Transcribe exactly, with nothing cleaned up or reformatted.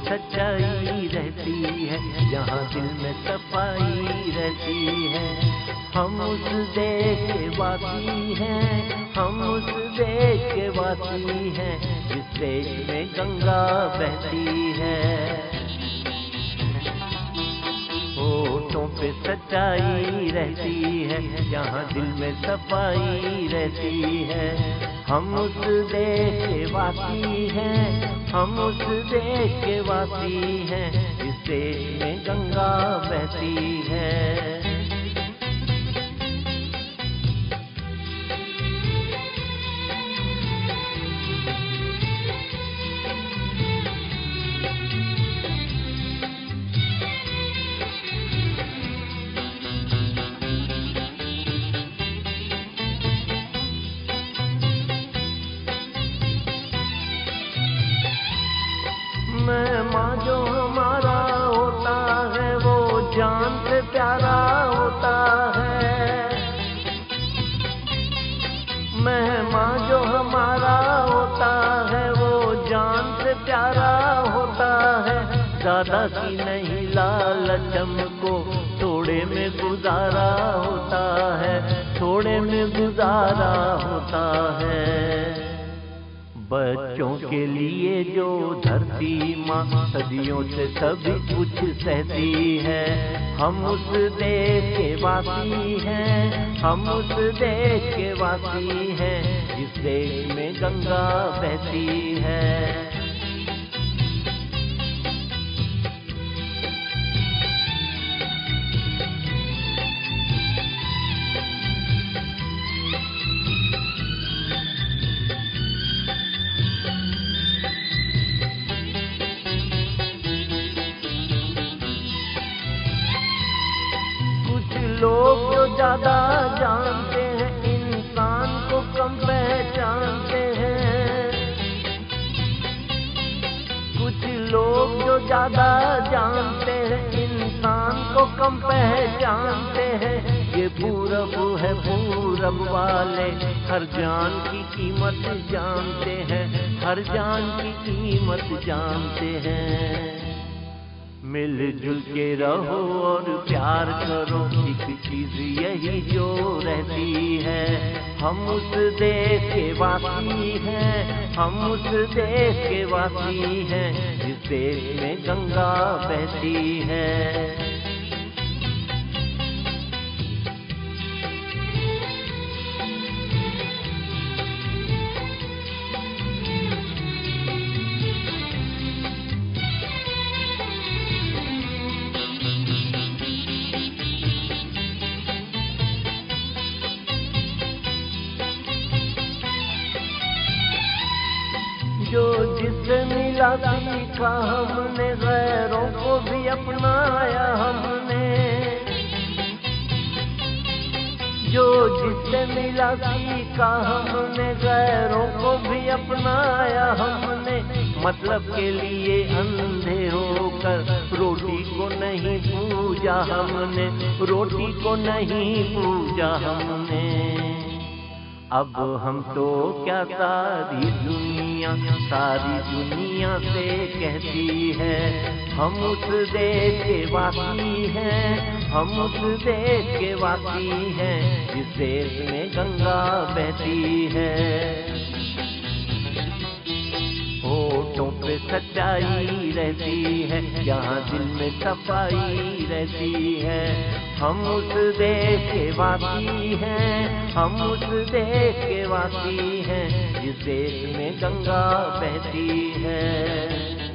सच्चाई रहती है, जहाँ दिल में सफाई रहती है। हम उस देश के वासी हैं, हम उस देश के वासी हैं, जिस देश में गंगा बहती है। होठों पे सच्चाई रहती है, जहाँ दिल में सफाई रहती है। हम उस देश के वासी हैं, हम उस देश के वासी हैं, जिस देश में गंगा बहती है। मेहमान जो हमारा होता है, वो जान से प्यारा होता है। मेहमान जो हमारा होता है, वो जान से प्यारा होता है। ज्यादा की नहीं लालच हमको, थोड़े में गुजारा होता है, थोड़े में गुजारा होता है। बच्चों के लिए जो धरती माँ सदियों से सब कुछ सहती है। हम उस देश के वासी हैं, हम उस देश के वासी हैं, जिस देश में गंगा बहती है। लोग जो ज्यादा जानते हैं, इंसान को कम पहचानते हैं। कुछ लोग जो ज्यादा जानते हैं, इंसान को कम पहचानते हैं। ये पूरब है पूरब वाले, हर जान की कीमत जानते हैं, हर जान की कीमत जानते हैं। मिलजुल के रहो और प्यार करो, एक चीज यही जो रहती है। हम उस देश के वासी हैं, हम उस देश के वासी हैं, जिस देश में गंगा बहती है। जो जिससे मिला सीखा हमने, गैरों को भी अपनाया हमने। जो जिससे मिला सीखा हमने, गैरों को भी अपनाया हमने। मतलब के लिए अंधे होकर रोटी को नहीं पूजा हमने, रोटी को नहीं पूजा हमने। अब हम तो क्या सारी दुनिया, सारी दुनिया से कहती है। हम उस देश के वासी हैं, हम उस देश के वासी हैं, जिस देश में गंगा बहती है। होठों पे सच्चाई रहती है, जहाँ दिल में सफाई रहती है। हम उस देश के वासी हैं, हम उस देश के वासी हैं, जिस देश में गंगा बहती है।